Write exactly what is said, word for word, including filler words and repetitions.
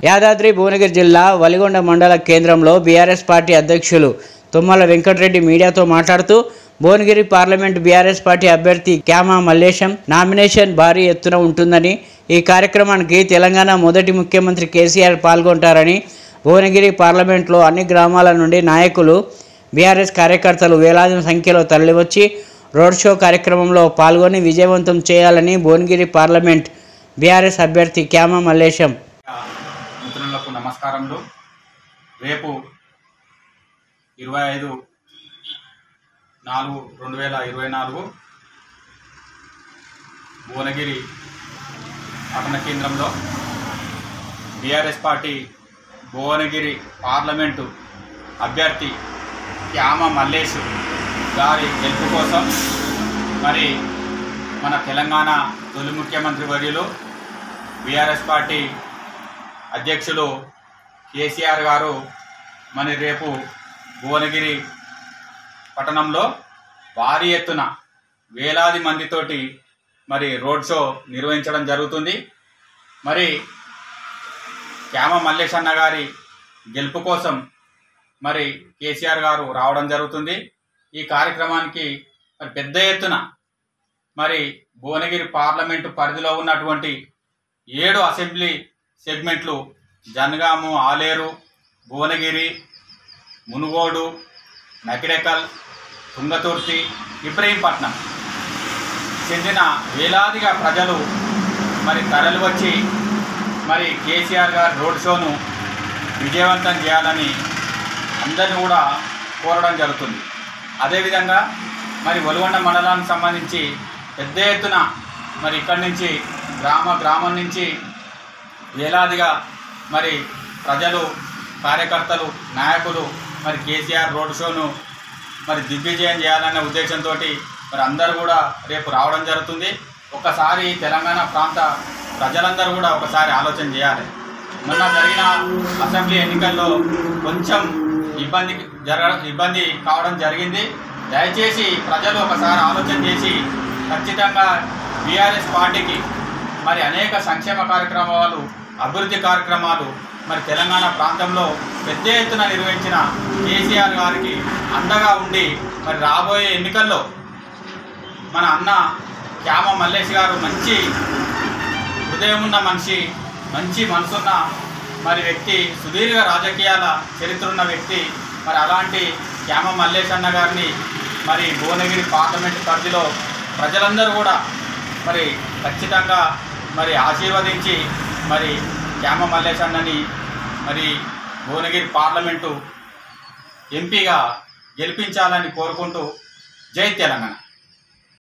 యాదాద్రి భువనగిరి జిల్లా వలిగొండ మండల కేంద్రంలో బీఆర్ఎస్ పార్టీ అధ్యక్షులు తుమ్మల వెంకటరెడ్డి మీడియాతో మాట్లాడుతూ భువనగిరి పార్లమెంట్ బీఆర్ఎస్ పార్టీ అభ్యర్థి క్యామా మల్లేశం నామినేషన్ భారీ ఎత్తున ఉంటుందని, ఈ కార్యక్రమానికి తెలంగాణ మొదటి ముఖ్యమంత్రి కేసీఆర్ పాల్గొంటారని, భువనగిరి పార్లమెంట్లో అన్ని గ్రామాల నుండి నాయకులు బీఆర్ఎస్ కార్యకర్తలు వేలాది సంఖ్యలో తరలివచ్చి రోడ్ షో కార్యక్రమంలో పాల్గొని విజయవంతం చేయాలని భువనగిరి పార్లమెంట్ బీఆర్ఎస్ అభ్యర్థి క్యామా మల్లేశం మిత్రులకు నమస్కారములు. రేపు ఇరవై ఐదు నాలుగు రెండు వేల ఇరవై నాలుగు భువనగిరి పట్టణ కేంద్రంలో బీఆర్ఎస్ పార్టీ భువనగిరి పార్లమెంటు అభ్యర్థి క్యామా మల్లేష్ గారి గెలుపు కోసం మరి మన తెలంగాణ తొలి ముఖ్యమంత్రి వర్యులు బీఆర్ఎస్ పార్టీ అధ్యక్షులు కేసీఆర్ గారు మరి రేపు భువనగిరి పట్టణంలో భారీ ఎత్తున వేలాది మందితోటి మరి రోడ్ షో నిర్వహించడం జరుగుతుంది. మరి క్యామా మల్లేష్ అన్న గారి గెలుపు కోసం మరి కేసీఆర్ గారు రావడం జరుగుతుంది. ఈ కార్యక్రమానికి మరి పెద్ద ఎత్తున మరి భువనగిరి పార్లమెంటు పరిధిలో ఉన్నటువంటి ఏడు అసెంబ్లీ సెగ్మెంట్లు జనగాము, ఆలేరు, భువనగిరి, మునుగోడు, నకిరేకల్, తుంగతుర్తి, ఇబ్రహీంపట్నం చెందిన వేలాదిగా ప్రజలు మరి తరలి వచ్చి మరి కేసీఆర్ గారి రోడ్ షోను విజయవంతం చేయాలని అందరినీ కూడా కోరడం జరుగుతుంది. అదేవిధంగా మరి వలిగొండ మండలానికి సంబంధించి పెద్ద ఎత్తున మరి ఇక్కడి నుంచి గ్రామ గ్రామం నుంచి వేలాదిగా మరి ప్రజలు, కార్యకర్తలు, నాయకులు మరి కేసీఆర్ రోడ్ షోను మరి దిగ్విజయం చేయాలనే ఉద్దేశంతో మరి అందరూ కూడా రేపు రావడం జరుగుతుంది. ఒకసారి తెలంగాణ ప్రాంత ప్రజలందరూ కూడా ఒకసారి ఆలోచన చేయాలి. మొన్న జరిగిన అసెంబ్లీ ఎన్నికల్లో కొంచెం ఇబ్బంది జరగ ఇబ్బంది కావడం జరిగింది. దయచేసి ప్రజలు ఒకసారి ఆలోచన చేసి ఖచ్చితంగా బీఆర్ఎస్ పార్టీకి మరి అనేక సంక్షేమ కార్యక్రమాలు, అభివృద్ధి కార్యక్రమాలు మరి తెలంగాణ ప్రాంతంలో పెద్ద ఎత్తున నిర్వహించిన కేసీఆర్ గారికి అండగా ఉండి మరి రాబోయే ఎన్నికల్లో మన అన్న క్యామా మల్లేష్ గారు మంచి హృదయం ఉన్న మనిషి, మంచి మనసున్న మరి వ్యక్తి, సుదీర్ఘ రాజకీయాల చరిత్ర ఉన్న వ్యక్తి. మరి అలాంటి క్యామా మల్లేష్ అన్న గారిని మరి భువనగిరి పార్లమెంటు పరిధిలో ప్రజలందరూ కూడా మరి ఖచ్చితంగా మరి ఆశీర్వదించి మరి క్యామా మల్లేష్ అన్నని మరి భువనగిరి పార్లమెంటు ఎంపీగా గెలిపించాలని కోరుకుంటూ జై తెలంగాణ.